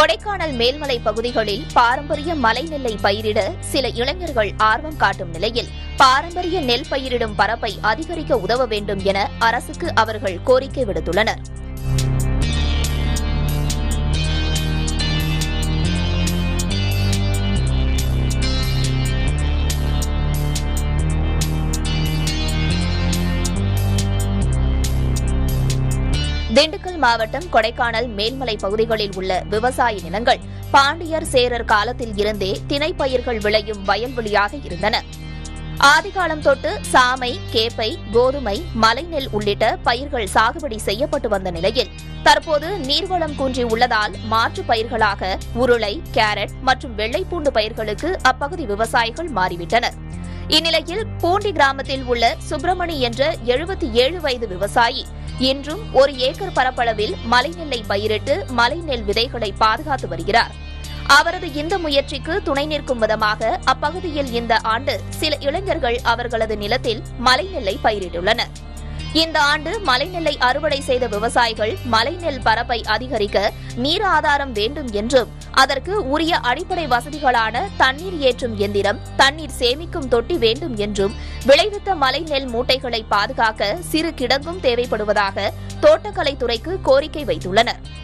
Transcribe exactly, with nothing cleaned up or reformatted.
கொடைக்கானல் மேல்மலை பகுதிகளில் பாரம்பரிய மலை நெல்லை பயிரிட சில இளைஞர்கள் ஆர்வம் காட்டும் நிலையில் பாரம்பரிய நெல் பயிரிடும் பரப்பை அதிகரிக்க உதவ வேண்டும் என அரசுக்கு அவர்கள் கோரிக்கை விடுத்துள்ளனர். திண்டுக்கல் மாவட்டம் கொடைக்கானல் மேல்மலை பகுதிகளில் உள்ள விவசாய நிலங்கள் பாண்டியர் சேரர் காலத்தில் இருந்தே திணைப்பயிர்கள் விளையும் வயல்வெளியாக இருந்தன. ஆதிகாலம் தொட்டு சாமை, கேப்பை, கோதுமை, மலைநெல் உள்ளிட்ட பயிர்கள் சாகுபடி செய்யப்பட்டு வந்த நிலையில் தற்போது நீர்வளம் குன்றி உள்ளதால் மாற்று பயிர்களாக உருளை, கேரட் மற்றும் வெள்ளைப்பூண்டு பயிர்களுக்கு அப்பகுதி விவசாயிகள் மாறிவிட்டனர். இந்நிலையில் பூண்டி கிராமத்தில் உள்ள சுப்பிரமணி என்ற எழுபத்தி ஏழு வயது விவசாயி இன்றும் ஒரு ஏக்கர் பரப்பளவில் மலைநெல்லை பயிரிட்டு மலைநெல் விதைகளை பாதுகாத்து வருகிறார். அவரது இந்த முயற்சிக்கு துணை நிற்கும் விதமாக அப்பகுதியில் இந்த ஆண்டு சில இளைஞர்கள் அவர்களது நிலத்தில் மலைநெல்லை பயிரிட்டுள்ளனர். இந்த ஆண்டு மலைநெல்லை அறுவடை செய்த விவசாயிகள் மலைநெல் பரப்பை அதிகரிக்க நீர் ஆதாரம் வேண்டும் என்றும் அதற்கு உரிய அடிப்படை வசதிகளான தண்ணீர் ஏற்றும் எந்திரம், தண்ணீர் சேமிக்கும் தொட்டி வேண்டும் என்றும் விளைவித்த மலைநெல் மூட்டைகளை பாதுகாக்க சிறு கிடங்கும் தேவைப்படுவதாக தோட்டக்கலைத்துறைக்கு கோரிக்கை வைத்துள்ளனர்.